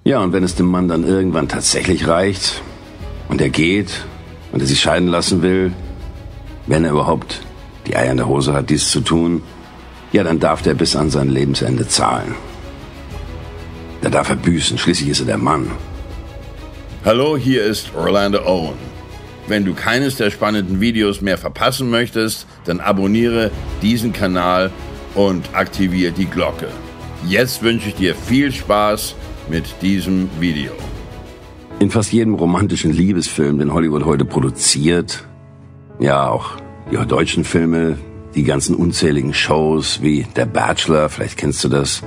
Ja, und wenn es dem Mann dann irgendwann tatsächlich reicht und er geht und er sich scheiden lassen will, wenn er überhaupt die Eier in der Hose hat, dies zu tun, ja, dann darf der bis an sein Lebensende zahlen. Da darf er büßen, schließlich ist er der Mann. Hallo, hier ist Orlando Owen. Wenn du keines der spannenden Videos mehr verpassen möchtest, dann abonniere diesen Kanal und aktiviere die Glocke. Jetzt wünsche ich dir viel Spaß mit diesem Video. In fast jedem romantischen Liebesfilm, den Hollywood heute produziert, ja auch die deutschen Filme, die ganzen unzähligen Shows wie Der Bachelor, vielleicht kennst du das.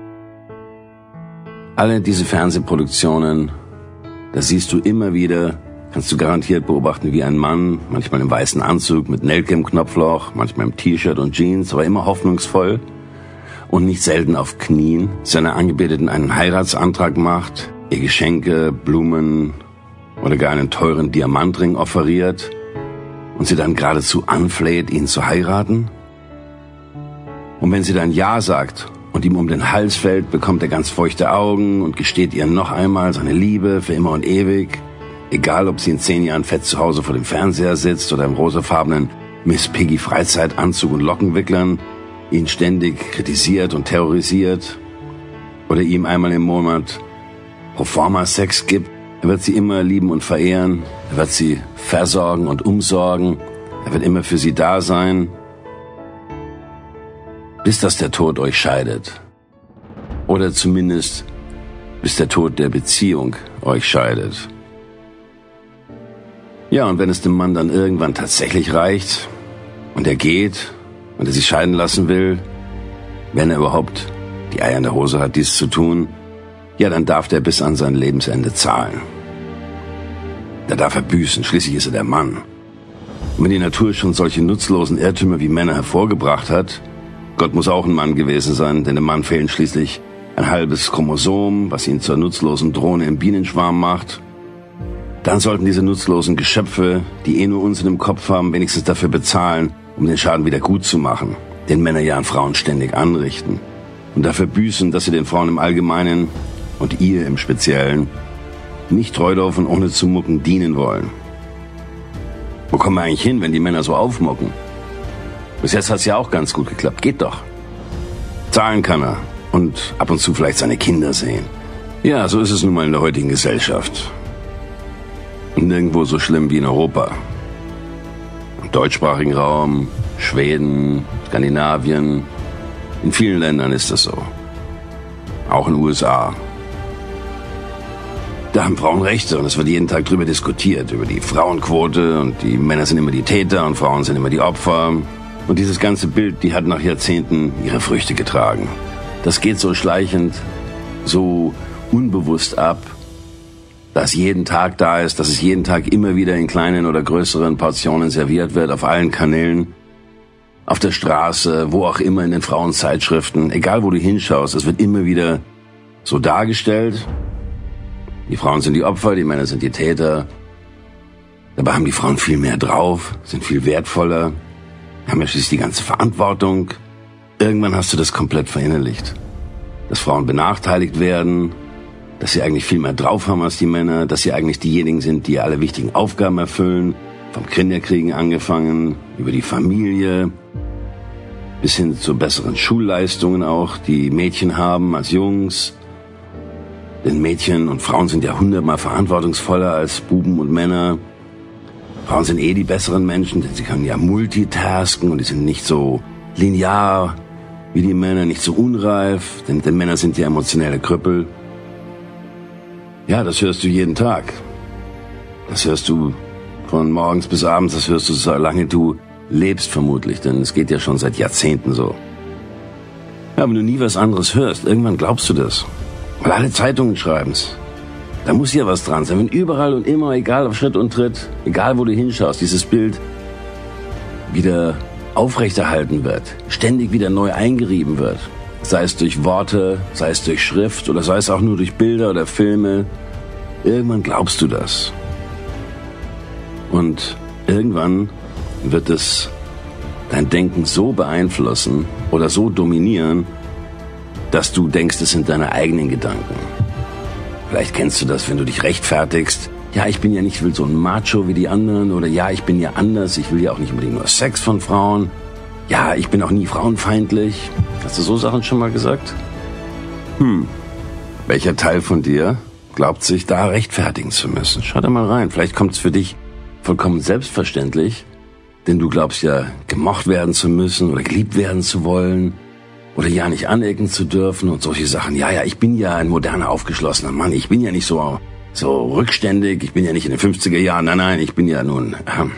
Alle diese Fernsehproduktionen, da siehst du immer wieder, kannst du garantiert beobachten, wie ein Mann, manchmal im weißen Anzug mit Nelke im Knopfloch, manchmal im T-Shirt und Jeans, aber immer hoffnungsvoll und nicht selten auf Knien, seiner Angebeteten einen Heiratsantrag macht, ihr Geschenke, Blumen oder gar einen teuren Diamantring offeriert und sie dann geradezu anfleht, ihn zu heiraten. Und wenn sie dann Ja sagt und ihm um den Hals fällt, bekommt er ganz feuchte Augen und gesteht ihr noch einmal seine Liebe für immer und ewig. Egal, ob sie in 10 Jahren fett zu Hause vor dem Fernseher sitzt oder im rosafarbenen Miss Piggy Freizeitanzug und Lockenwicklern, ihn ständig kritisiert und terrorisiert oder ihm einmal im Monat Proforma-Sex gibt, er wird sie immer lieben und verehren, er wird sie versorgen und umsorgen, er wird immer für sie da sein, bis dass der Tod euch scheidet. Oder zumindest bis der Tod der Beziehung euch scheidet. Ja, und wenn es dem Mann dann irgendwann tatsächlich reicht und er geht und er sich scheiden lassen will, wenn er überhaupt die Eier in der Hose hat, dies zu tun, ja, dann darf der bis an sein Lebensende zahlen. Da darf er büßen, schließlich ist er der Mann. Und wenn die Natur schon solche nutzlosen Irrtümer wie Männer hervorgebracht hat, Gott muss auch ein Mann gewesen sein, denn dem Mann fehlen schließlich ein halbes Chromosom, was ihn zur nutzlosen Drohne im Bienenschwarm macht, dann sollten diese nutzlosen Geschöpfe, die nur Unsinn im Kopf haben, wenigstens dafür bezahlen, um den Schaden wieder gut zu machen, den Männer ja an Frauen ständig anrichten, und dafür büßen, dass sie den Frauen im Allgemeinen und ihr im Speziellen nicht treu doof und ohne zu mucken dienen wollen. Wo kommen wir eigentlich hin, wenn die Männer so aufmucken? Bis jetzt hat's ja auch ganz gut geklappt. Geht doch. Zahlen kann er und ab und zu vielleicht seine Kinder sehen. Ja, so ist es nun mal in der heutigen Gesellschaft. Und nirgendwo so schlimm wie in Europa. Im deutschsprachigen Raum, Schweden, Skandinavien, in vielen Ländern ist das so. Auch in den USA. Da haben Frauen Rechte und es wird jeden Tag drüber diskutiert, über die Frauenquote und die Männer sind immer die Täter und Frauen sind immer die Opfer. Und dieses ganze Bild, die hat nach Jahrzehnten ihre Früchte getragen. Das geht so schleichend, so unbewusst ab, dass jeden Tag da ist, dass es jeden Tag immer wieder in kleinen oder größeren Portionen serviert wird, auf allen Kanälen, auf der Straße, wo auch immer, in den Frauenzeitschriften, egal wo du hinschaust, es wird immer wieder so dargestellt. Die Frauen sind die Opfer, die Männer sind die Täter. Dabei haben die Frauen viel mehr drauf, sind viel wertvoller, haben ja schließlich die ganze Verantwortung. Irgendwann hast du das komplett verinnerlicht. Dass Frauen benachteiligt werden, dass sie eigentlich viel mehr drauf haben als die Männer, dass sie eigentlich diejenigen sind, die alle wichtigen Aufgaben erfüllen, vom Kinderkriegen angefangen, über die Familie, bis hin zu besseren Schulleistungen auch, die Mädchen haben als Jungs. Denn Mädchen und Frauen sind ja 100-mal verantwortungsvoller als Buben und Männer. Frauen sind die besseren Menschen, denn sie können ja multitasken und die sind nicht so linear wie die Männer, nicht so unreif, denn Männer sind ja emotionelle Krüppel. Ja, das hörst du jeden Tag. Das hörst du von morgens bis abends, das hörst du, solange du lebst vermutlich, denn es geht ja schon seit Jahrzehnten so. Ja, wenn du nie was anderes hörst, irgendwann glaubst du das. Weil alle Zeitungen schreiben's. Da muss ja was dran sein. Wenn überall und immer, egal auf Schritt und Tritt, egal wo du hinschaust, dieses Bild wieder aufrechterhalten wird, ständig wieder neu eingerieben wird, sei es durch Worte, sei es durch Schrift oder sei es auch nur durch Bilder oder Filme, irgendwann glaubst du das. Und irgendwann wird es dein Denken so beeinflussen oder so dominieren, dass du denkst, es sind deine eigenen Gedanken. Vielleicht kennst du das, wenn du dich rechtfertigst. Ja, ich bin ja nicht so ein Macho wie die anderen. Oder ja, ich bin ja anders. Ich will ja auch nicht unbedingt nur Sex von Frauen. Ja, ich bin auch nie frauenfeindlich. Hast du so Sachen schon mal gesagt? Welcher Teil von dir glaubt sich da rechtfertigen zu müssen? Schau da mal rein. Vielleicht kommt es für dich vollkommen selbstverständlich. Denn du glaubst ja, gemocht werden zu müssen oder geliebt werden zu wollen. Oder ja nicht anecken zu dürfen und solche Sachen. Ja, ich bin ja ein moderner, aufgeschlossener Mann. Ich bin ja nicht so rückständig. Ich bin ja nicht in den 50er Jahren. Nein, ich bin ja nun...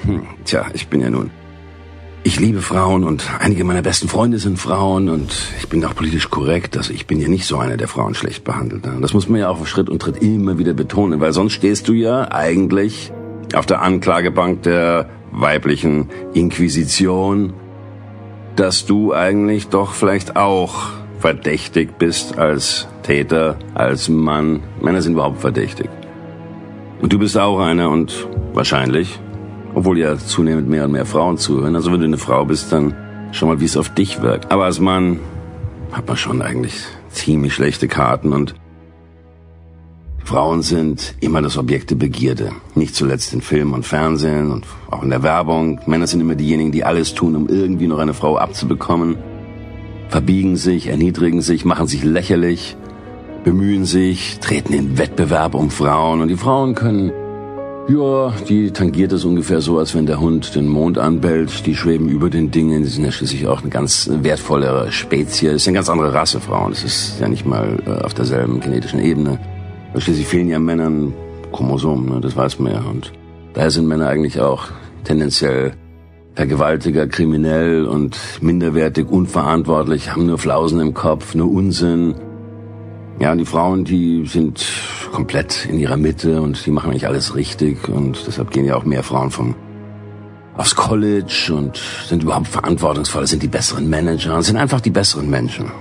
Ich liebe Frauen und einige meiner besten Freunde sind Frauen und ich bin auch politisch korrekt. Also ich bin ja nicht so einer, der Frauen schlecht behandelt. Das muss man ja auch auf Schritt und Tritt immer wieder betonen, weil sonst stehst du ja eigentlich auf der Anklagebank der weiblichen Inquisition, dass du eigentlich doch vielleicht auch verdächtig bist als Täter, als Mann. Männer sind überhaupt verdächtig. Und du bist auch einer und wahrscheinlich, obwohl ja zunehmend mehr und mehr Frauen zuhören, also wenn du eine Frau bist, dann schau mal, wie es auf dich wirkt. Aber als Mann hat man schon eigentlich ziemlich schlechte Karten und Frauen sind immer das Objekt der Begierde. Nicht zuletzt in Film und Fernsehen und auch in der Werbung. Männer sind immer diejenigen, die alles tun, um irgendwie noch eine Frau abzubekommen. Verbiegen sich, erniedrigen sich, machen sich lächerlich, bemühen sich, treten in Wettbewerb um Frauen. Und die Frauen können, die tangiert es ungefähr so, als wenn der Hund den Mond anbellt. Die schweben über den Dingen. Die sind ja schließlich auch eine ganz wertvolle Spezie. Das ist eine ganz andere Rasse, Frauen. Das ist ja nicht mal auf derselben genetischen Ebene. Schließlich fehlen ja Männern Chromosomen, ne? Das weiß man ja. Und daher sind Männer eigentlich auch tendenziell Vergewaltiger, kriminell und minderwertig, unverantwortlich, haben nur Flausen im Kopf, nur Unsinn. Ja, und die Frauen, die sind komplett in ihrer Mitte und die machen eigentlich alles richtig. Und deshalb gehen ja auch mehr Frauen aufs College und sind überhaupt verantwortungsvoll, sind die besseren Manager und sind einfach die besseren Menschen.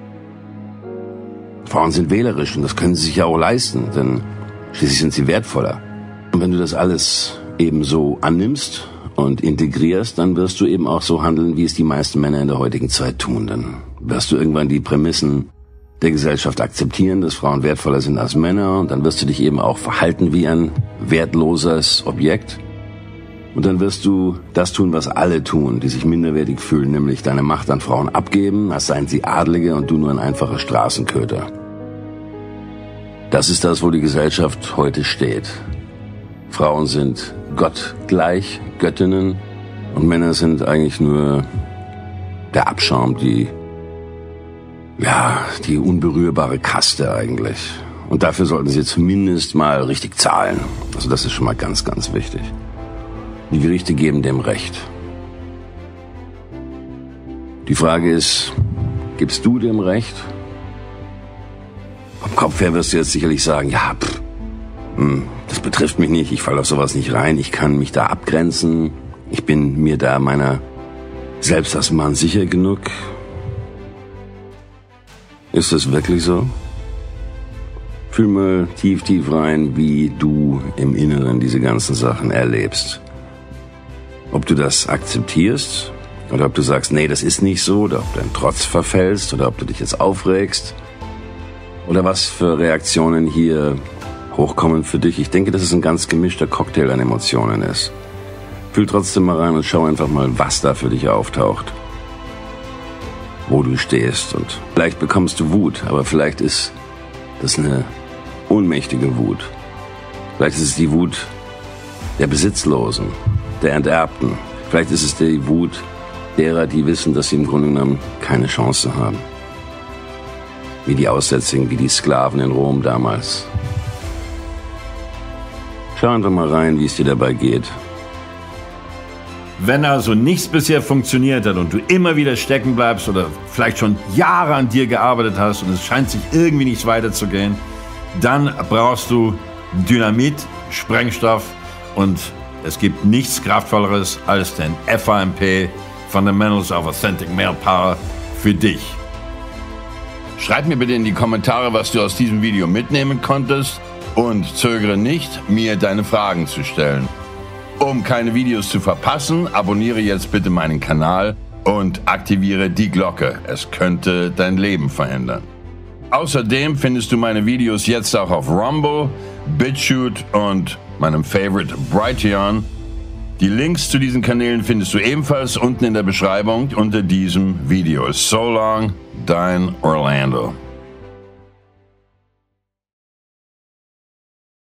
Frauen sind wählerisch und das können sie sich ja auch leisten, denn schließlich sind sie wertvoller. Und wenn du das alles eben so annimmst und integrierst, dann wirst du eben auch so handeln, wie es die meisten Männer in der heutigen Zeit tun. Dann wirst du irgendwann die Prämissen der Gesellschaft akzeptieren, dass Frauen wertvoller sind als Männer und dann wirst du dich eben auch verhalten wie ein wertloses Objekt. Und dann wirst du das tun, was alle tun, die sich minderwertig fühlen, nämlich deine Macht an Frauen abgeben, als seien sie Adlige und du nur ein einfacher Straßenköter. Das ist das, wo die Gesellschaft heute steht. Frauen sind Gott gleich, Göttinnen, und Männer sind eigentlich nur der Abschaum, die unberührbare Kaste eigentlich. Und dafür sollten sie zumindest mal richtig zahlen. Also das ist schon mal ganz, ganz wichtig. Die Gerichte geben dem Recht. Die Frage ist, gibst du dem Recht? Vom Kopf her wirst du jetzt sicherlich sagen, das betrifft mich nicht, ich falle auf sowas nicht rein, ich kann mich da abgrenzen, ich bin mir da meiner selbst als Mann sicher genug. Ist das wirklich so? Fühl mal tief, tief rein, wie du im Inneren diese ganzen Sachen erlebst. Ob du das akzeptierst oder ob du sagst, nee, das ist nicht so, oder ob du in Trotz verfällst oder ob du dich jetzt aufregst. Oder was für Reaktionen hier hochkommen für dich. Ich denke, dass es ein ganz gemischter Cocktail an Emotionen ist. Fühl trotzdem mal rein und schau einfach mal, was da für dich auftaucht. Wo du stehst. Und vielleicht bekommst du Wut, aber vielleicht ist das eine ohnmächtige Wut. Vielleicht ist es die Wut der Besitzlosen, der Enterbten. Vielleicht ist es die Wut derer, die wissen, dass sie im Grunde genommen keine Chance haben. Wie die Aussätzigen, wie die Sklaven in Rom damals. Schau einfach mal rein, wie es dir dabei geht. Wenn also nichts bisher funktioniert hat und du immer wieder stecken bleibst oder vielleicht schon Jahre an dir gearbeitet hast und es scheint sich irgendwie nicht weiterzugehen, dann brauchst du Dynamit, Sprengstoff und es gibt nichts Kraftvolleres als den FAMP, Fundamentals of Authentic Male Power, für dich. Schreib mir bitte in die Kommentare, was du aus diesem Video mitnehmen konntest und zögere nicht, mir deine Fragen zu stellen. Um keine Videos zu verpassen, abonniere jetzt bitte meinen Kanal und aktiviere die Glocke. Es könnte dein Leben verändern. Außerdem findest du meine Videos jetzt auch auf Rumble, BitChute und meinem Favorite Brighteon. Die Links zu diesen Kanälen findest du ebenfalls unten in der Beschreibung unter diesem Video. So long, dein Orlando.